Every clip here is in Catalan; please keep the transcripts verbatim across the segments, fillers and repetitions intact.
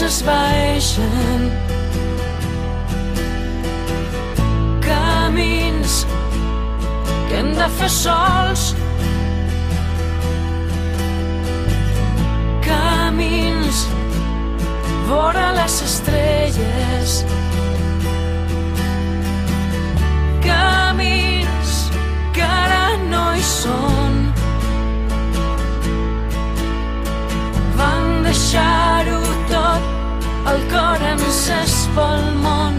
s'esvaeixen, camins que hem de fer sols, camins vora les estrelles, camins que ara no hi són. Van deixar-ho tot, el cor encès pel món.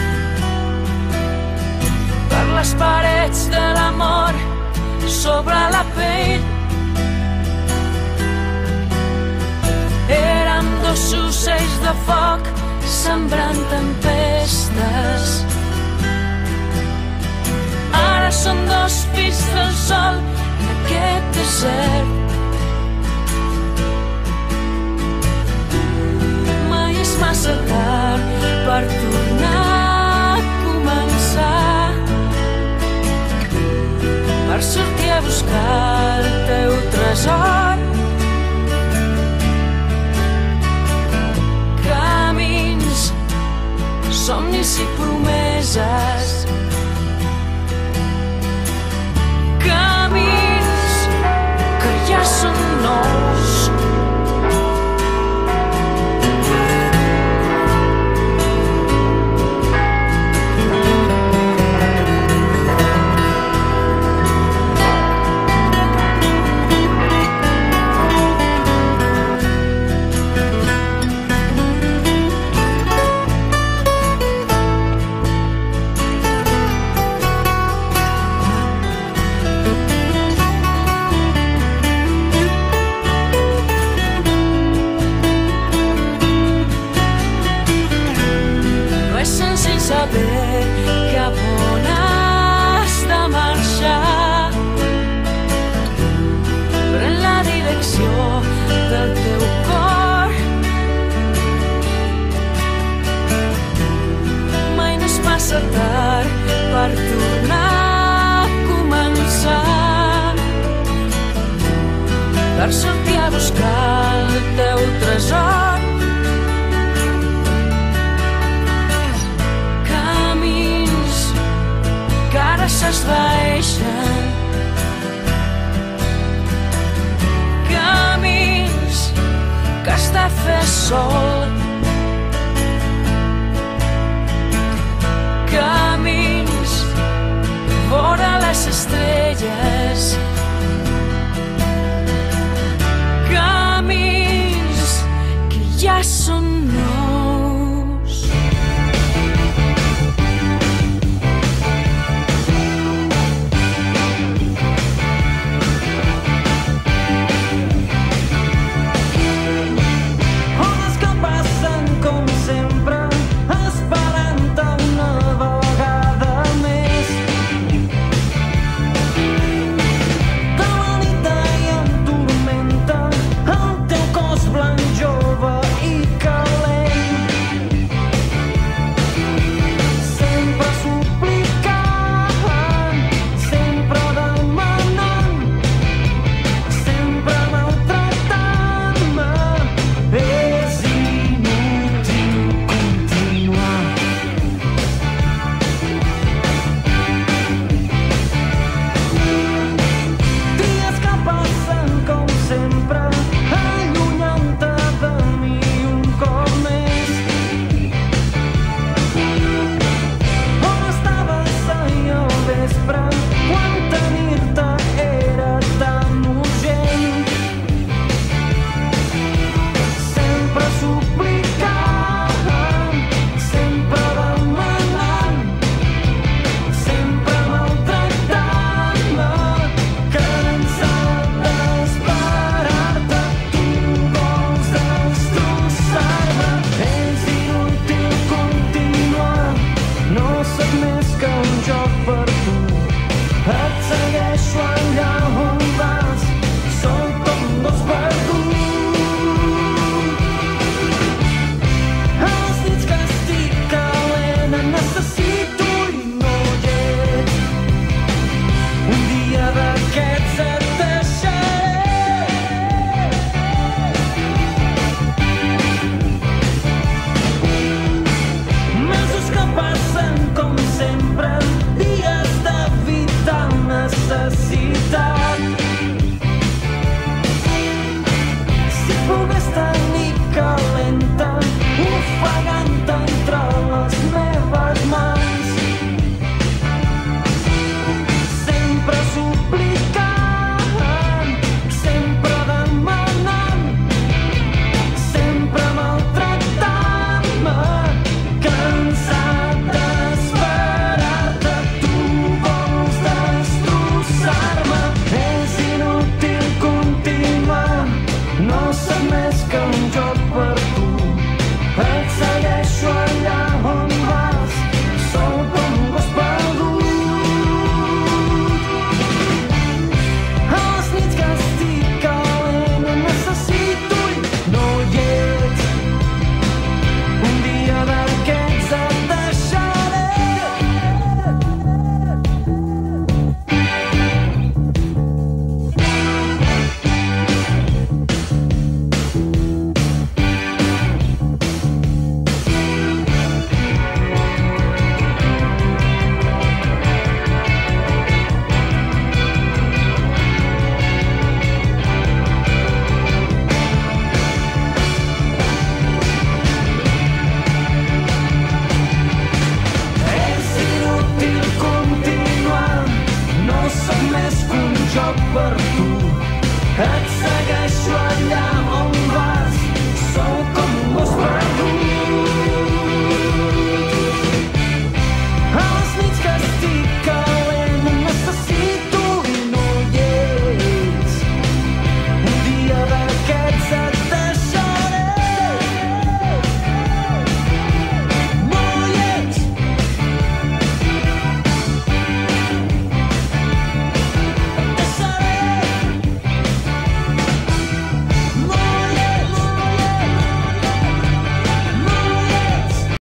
Per les parets de l'amor, sobre la pell, érem dos ocells de foc sembrant tempestes. Ara som dos fills del sol en aquest desert. Massa tard per tornar a començar, per sortir a buscar el teu tresor. Camins, somnis i promeses, camins que ja són nous. Saber cap on has de marxar, pren la direcció del teu cor. Mai no és massa tard per tornar a començar, per sortir a buscar el teu tresor. S'esvaeixen, camins que has de fer sol, camins vora les estrelles,